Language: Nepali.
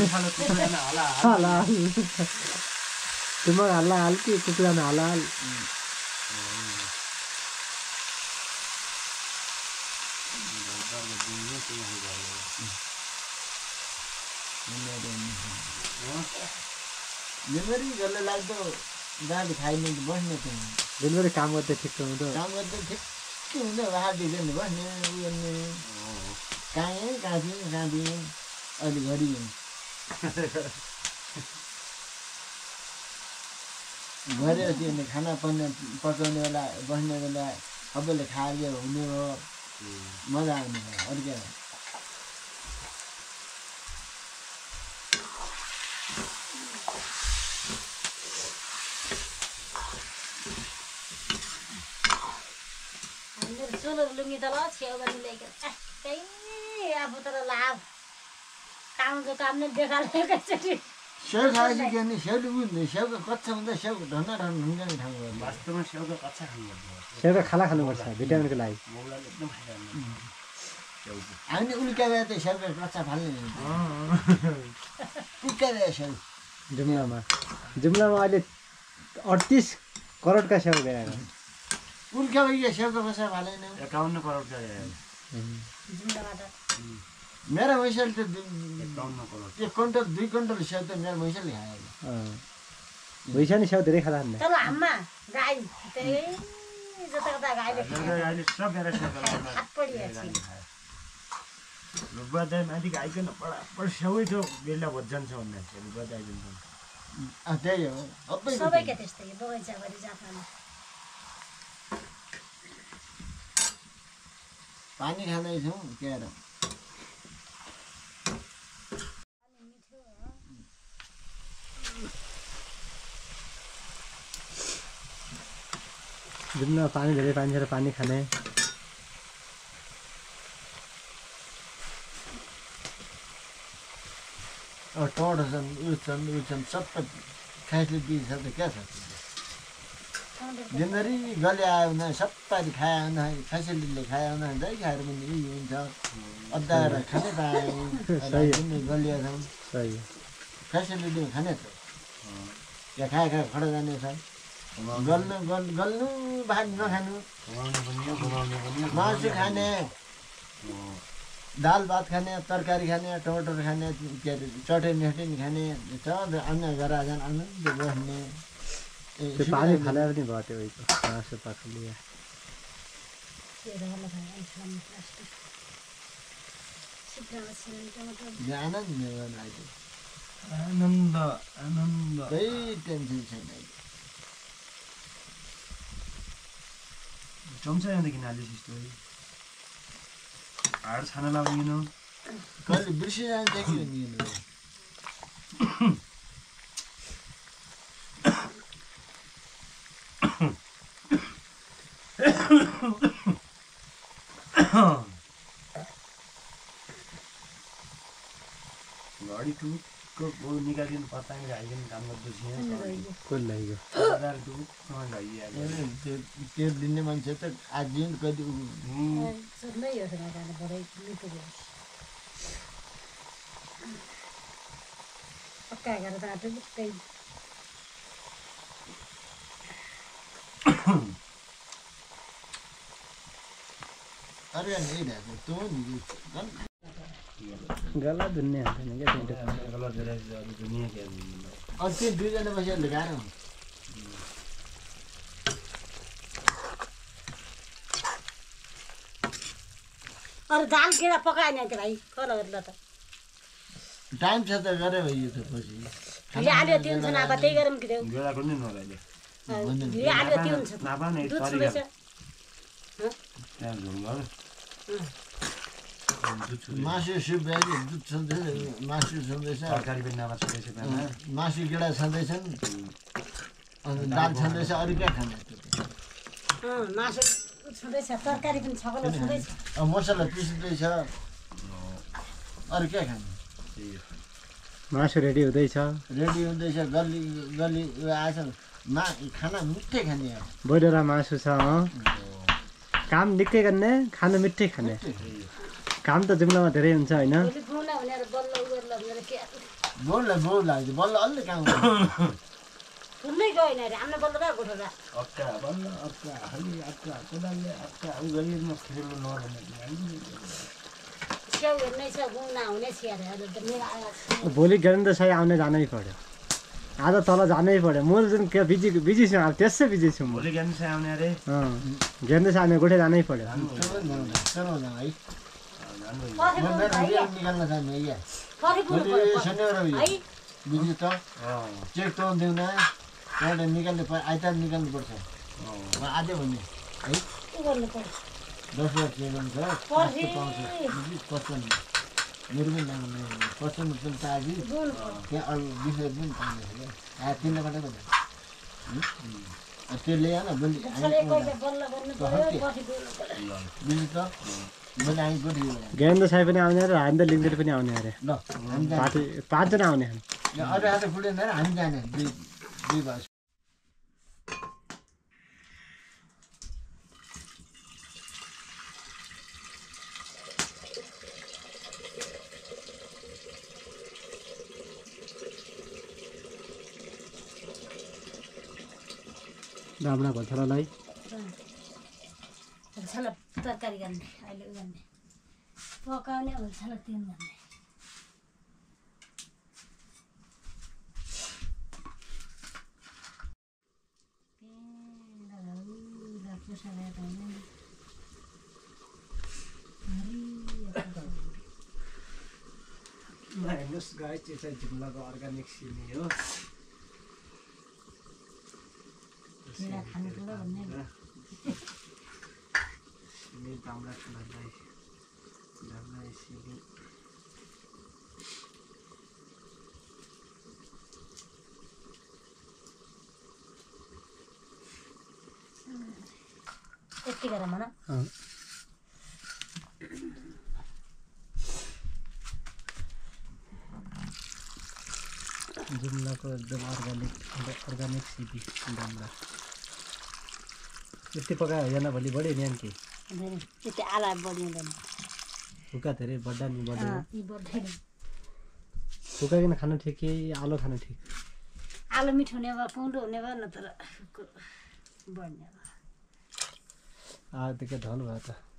हलाल तुम्हारा हलाल की कुकुरा ना हलाल जनवरी गल्ले लाग्दो गाडी खाइने बस्ने थिएन जनवरी काम गर्दै ठिक हुँदो काम गर्दै ठिक हुँदै हाटी दिने बस्ने उयो कहाँ थिएँ अलि घरि घरि त्यो खाना पकाउने बेला बस्ने बेला सबैले खाएर हुने हो मजा आउने हो अरू क्या लुङ्गी त ल छेउ पनि ल्याइके अब तर लाभ कामको काम नै देखाएको एकैचोटि स्याउ खाएपछि के भने स्याउले बुझ्ने स्याउको कच्चा हुँदा स्याउ ढन्न हुन्छ नि ठाउँ वास्तवमा स्याउको कच्चा खानुपर्छ स्याउ खाना खानुपर्छ भिटामिनको लागि हामीले उल्काएर त स्याउको कच्चा फाल्ने उल्काएर स्याउ जुम्लामा अहिले 38 करोडका स्याउ गएर उल्का भइया स्याउको कच्चा फालेन 51 करोडका मेरो मैसाले त 51 करोड 1 क्विन्टल 2 क्विन्टल स्याउ त मेरो मैसाले खायो भइसा नि स्याउ धेरै खाँदा तर हाममा गाई त्यही जताकता गाईले अहिले सब रुबादाई माथि आइकन बडा स्याउै थियो बेला भज्जान्छ भन्ने रुबादाई आइकन त्यही हो सबैका त्यस्तै बगैँचाभरि जापामा पानी खाँदैछौँ के र जुम्ला पानी धेरै पानी छ पानी खाने टमाटर छन् सबै खाइसले दिइसक्छ क्या छ जनवरी गले आयो भने सबै खायो भने फ्यासिलिटीले खायो भने जहीँ खाएर पनि उयो हुन्छ अद्धाएर खानै पाएँ गलिया छौँ फ्यासिलिटीमा खाने त या खाए खडा जाने छ गल्नु भात नखानु मासु खाने दाल भात खाने तरकारी खाने टमाटर खाने के अरे चटनी खाने अन्य घर जान आनन्द बस्ने त्यो पानी खाना पनि भयो त्यो मासु पकाउने आनन्द केही टेन्सन छैन चम्चा यहाँदेखि हालिस यस्तो हाड छाना लाग्दैन कहिले बिर्सिन देखियो नि घडी टुको निकालिदिनु पत्ताङ आइकन काम गर्दैछ त्यो दिने मान्छे त आज दिन कति अरे नहीं रहते तो गला दुनिया है ना क्या गला दुनिया क्या और फिर दूसरे ने बस लगा रहा हूँ और दाल केरा पकाए नहीं थे भाई कौन करता था टाइम से तो करे भाई ये तो पसी ये आले तीन सौ ना बताई गरम किधर गेला करने ना रहे ये आले तीन सौ ना बा नहीं दूध सॉरी सुबह से क्या जोंगा मासु सुप भ्यायो दुध छँदैछ मासु छँदैछ तरकारी पनि नभएको छ मासु गेडा छँदैछन् अनि दाल छँदैछ अरू क्या खाने मासु छँदैछ तरकारी पनि छकलो छँदैछ मसला पिस्दैछ अरू क्या खाने मासु रेडी हुँदैछ गल्ली गल्ली आएछ खाना मिठै खाने बोइलर मासु छ काम निकै गर्ने खाना मिठै खाने काम त जुम्लामा धेरै हुन्छ हैन गोड लाग्छ बल्ल अलि काम सुन्नै गएन अरे हामीले बल्ल कहाँ गोठो र अक्का बल्ल अक्का हली अक्का कोदालले अक्का उ गरिरमा खेल्नु नरने छेउ हेर्नै छ गुण नहुने छ अरे अहिले त मेरो आएर भोलि ज्ञानेन्द्र साई आउने जानै पर्यो आज तल जानै पर्यो म जुन के बिजी छु अब त्यसै बिजी छु म भोलि ज्ञान चाहिँ आउने अरे ज्ञानेन्द्र साई आउने गोठे जानै पर्यो चलो न है पछि म मेरो रियल निकाल्न चाहन्छु या भोलि शनिबार हो है बुझ्यो त चेक त दिउँ न एउटा निकाल्नु पर्छ आइतबार निकाल्नु पर्छ आज भन्ने है के गर्नु पर्यो 10 लाख चेक हुन्छ पर्सि पर्छ मेरो पनि नाम पर्छ पनि त आज त्यहाँ अरू विषय पनि पाउने तिनले मात्रै भन्दा त्यसले आएन भोलि बुझ्यो त मैले हामी गोठी ज्ञानेन्द्र साई पनि आउने अरे राजेन्द्र लिङ्गदेन पनि आउने अरे ल हामी पार्टी 5 जना आउने अरू हात फुटेन हामी जाने दुई भाइ रामना भन्छलाई छल तरकारी गर्ने अहिले गर्ने पकाउने हुन्छ ल तिन गर्ने हेर्नुहोस् गाई त्यो चाहिँ जुम्लाको अर्ग्यानिक सिमी हो खानु पर्यो भन्ने सिमी दाम्रा ठुलालाई सिमी यति गरेर मन जुम्लाको एकदम अर्ग्यानिक सिमी दाम्रा यति पकायो होइन भोलि बढी न्यान के त्यति आला बढिँदैन हुका धेरै बड्डा नि बढ्दैन यी बढ्दैन हुकाकिन खानु ठिक कि आलु खानु ठिक आलु मिठो हुने भयो कुँडो हुने भयो न तर बढ्ने भयो आजदेखि ढल भयो त